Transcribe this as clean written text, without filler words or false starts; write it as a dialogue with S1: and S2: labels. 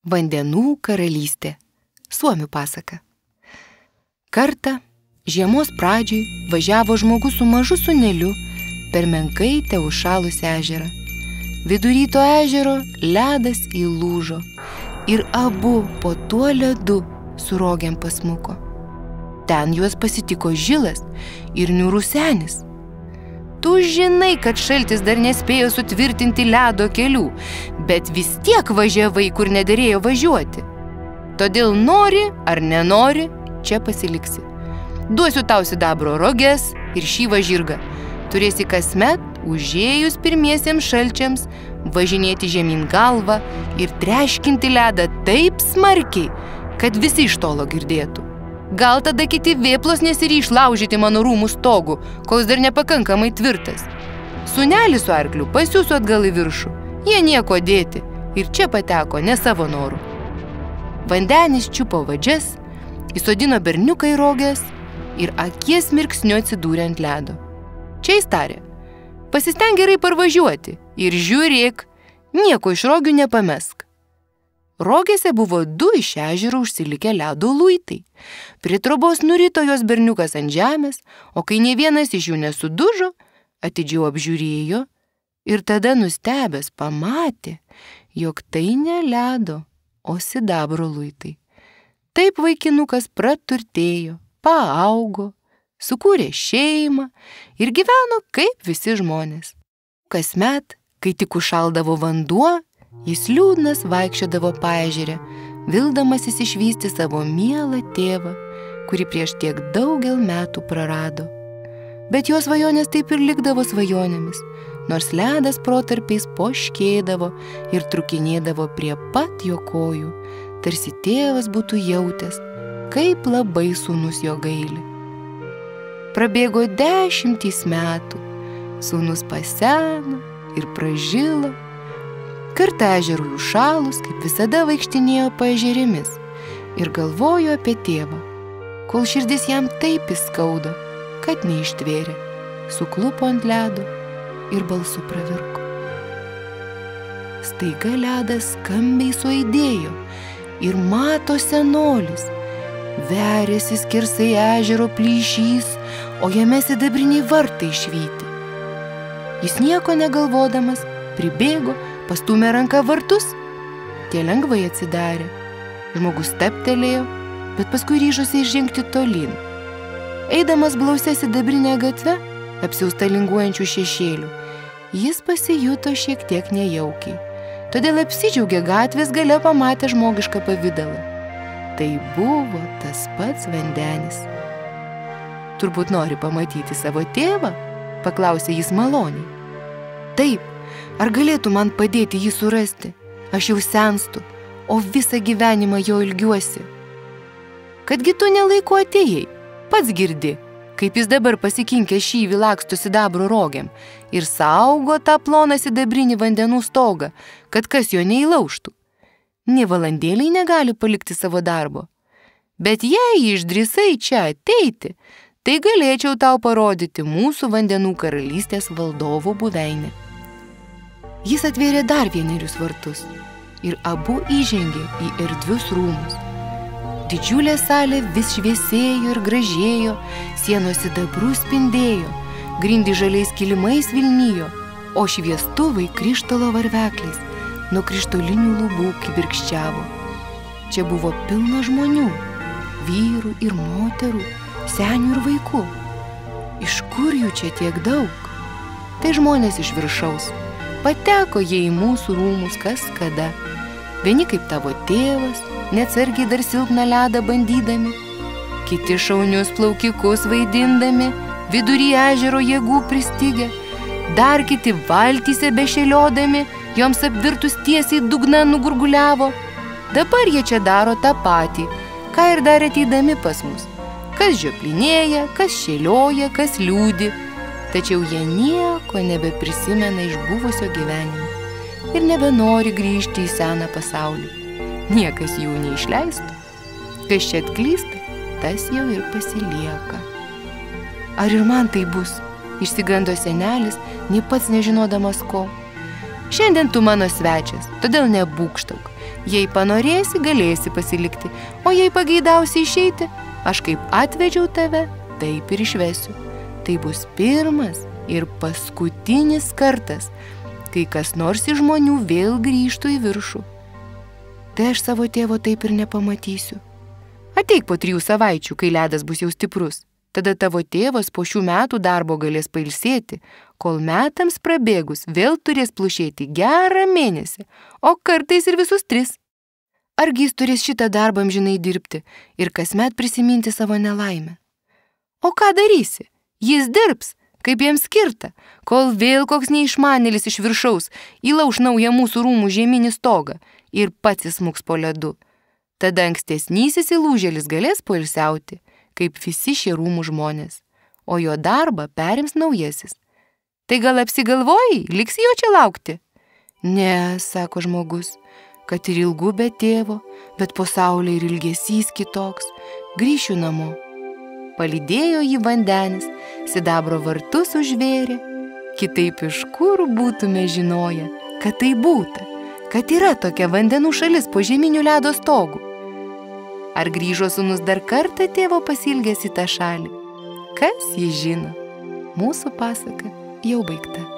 S1: Vandenų karalystė. Suomių pasaka. Kartą žiemos pradžioj važiavo žmogus su mažu sūneliu per menkai teužšalusį ežerą. Vidury to ežero ledas įlūžo ir abu po tuo ledu su rogėm pasmuko. Ten juos pasitiko Žilas ir niūrus senis. Tu žinai, kad šaltis dar nespėjo sutvirtinti ledo kelių, bet vis tiek važiavai, kur nederėjo važiuoti. Todėl nori ar nenori, čia pasiliksi. Duosiu tau sidabro roges ir šyvą žirgą. Turėsi kasmet, užėjus pirmiesiems šalčiams, važinėti žemyn galvą ir treškinti ledą taip smarkiai, kad visi iš tolo girdėtų. Gal tada kiti vėplos nesiryš laužyti mano rūmų stogų, kol jis dar nepakankamai tvirtas. Sūnelis su arkliu pasiųsiu atgal į viršų. Jie nieko dėti ir čia pateko ne savo norų. Vandenis čiupo vadžias, įsodino berniuką į roges ir akies mirksniu atsidūrė ant ledo. Čia jis tarė: pasistenk gerai parvažiuoti ir žiūrėk, nieko iš rogių nepamesk. Rogėse buvo 2 iš ežero užsilikę ledo luitai. Prie trobos nurito jos berniukas ant žemės, o kai nė vienas iš jų nesudužo, atidžiau apžiūrėjo ir tada nustebęs pamatė, jog tai ne ledo, o sidabro luitai. Taip vaikinukas praturtėjo, paaugo, sukūrė šeimą ir gyveno kaip visi žmonės. Kasmet, kai tik užšaldavo vanduo, jis liūdnas vaikščiodavo paežere, vildamasis išvysti savo mielą tėvą, kurį prieš tiek daugel metų prarado. Bet jo svajonės taip ir likdavo svajonėmis, nors ledas protarpiais poškėdavo ir trukinėdavo prie pat jo kojų, tarsi tėvas būtų jautęs, kaip labai sūnus jo gaili. Prabėgo 10 metų, sūnus paseno ir pražilo. Kartą ežerui užšalus, kaip visada vaikštinėjo paežerėmis ir galvojo apie tėvą, kol širdis jam taip įskaudo, kad neištvėrė, suklupo ant ledo ir balsu pravirko. Staiga ledas skambiai suaidėjo ir mato senolis. Veriasi skersai ežero plyšys, o jame sidabriniai vartai išvyti. Jis nieko negalvodamas pribėgo, pastūmė ranką vartus, tie lengvai atsidarė. Žmogus stabtelėjo, bet paskui ryžosi žengti tolyn. Eidamas blausia sidabrinė gatve, apsiausta linguojančių šešėlių, jis pasijuto šiek tiek nejaukiai. Todėl apsidžiaugė gatvės gale pamatę žmogišką pavidalą. Tai buvo tas pats Vandenis. Turbūt nori pamatyti savo tėvą? Paklausė jis maloniai. Taip. Ar galėtų man padėti jį surasti? Aš jau senstu, o visą gyvenimą jo ilgiuosi. Kadgi tu nelaiku atėjai? Pats girdi, kaip jis dabar pasikinkė šyvį laksto sidabro rogėm ir saugo tą ploną sidabrinį vandenų stogą, kad kas jo neįlaužtų. Nė valandėliai negali palikti savo darbo. Bet jei išdrįsai čia ateiti, tai galėčiau tau parodyti mūsų vandenų karalystės valdovo buveinę. Jis atvėrė dar vienerius vartus ir abu įžengė į erdvius rūmus. Didžiulė salė vis šviesėjo ir gražėjo, sienos sidabrų spindėjo, grindys žaliais kilimais vilnijo, o šviestuvai krištolo varvekliais nuo krištolinių lubų kibirkščiavo. Čia buvo pilna žmonių, vyrų ir moterų, senių ir vaikų. Iš kur jų čia tiek daug? Tai žmonės iš viršaus. Pateko jie į mūsų rūmus kas kada. Vieni kaip tavo tėvas, neatsargiai dar silpną ledą bandydami, kiti šaunius plaukikus vaidindami, vidury ežero jėgų pristigę, dar kiti valtyse bešėliodami, joms apvirtus tiesiai dugną nugurguliavo. Dabar jie čia daro tą patį, ką ir dar ateidami pas mus. Kas žioplinėja, kas šėlioja, kas liūdi. Tačiau jie nieko nebeprisimena iš buvusio gyvenimo ir nebenori grįžti į seną pasaulį. Niekas jų neišleistų. Kas čia atklysta, tas jau ir pasilieka. Ar ir man tai bus? Išsigando senelis, nei pats nežinodamas ko. Šiandien tu mano svečias, todėl nebūkštauk. Jei panorėsi, galėsi pasilikti, o jei pageidausi išeiti, aš kaip atvedžiau tave, taip ir išvesiu. Tai bus pirmas ir paskutinis kartas, kai kas nors iš žmonių vėl grįžtų į viršų. Tai aš savo tėvo taip ir nepamatysiu. Ateik po 3 savaičių, kai ledas bus jau stiprus. Tada tavo tėvas po šių metų darbo galės pailsėti, kol metams prabėgus vėl turės plušėti gerą mėnesį, o kartais ir visus 3. Argi jis turės šitą darbą amžinai dirbti ir kasmet prisiminti savo nelaimę? O ką darysi? Jis dirbs, kaip jam skirta, kol vėl koks neišmanėlis iš viršaus įlauš naują mūsų rūmų žieminį stogą ir pats įsmuks po ledu. Tada ankstesnysis įlūžėlis galės poilsiauti, kaip visi šie rūmų žmonės, o jo darbą perims naujasis. Tai gal apsigalvojai, liksi jo čia laukti? Ne, sako žmogus, kad ir ilgu be tėvo, bet po saulė ir ilgesys kitoks, grįšiu namo. Palydėjo jį vandenis, sidabro vartus užvėrė, kitaip iš kur būtume žinoję, kad tai būta, kad yra tokia vandenų šalis po žeminių ledo stogų. Ar grįžo sūnus dar kartą tėvo pasilgęs į tą šalį? Kas jį žino? Mūsų pasaka jau baigta.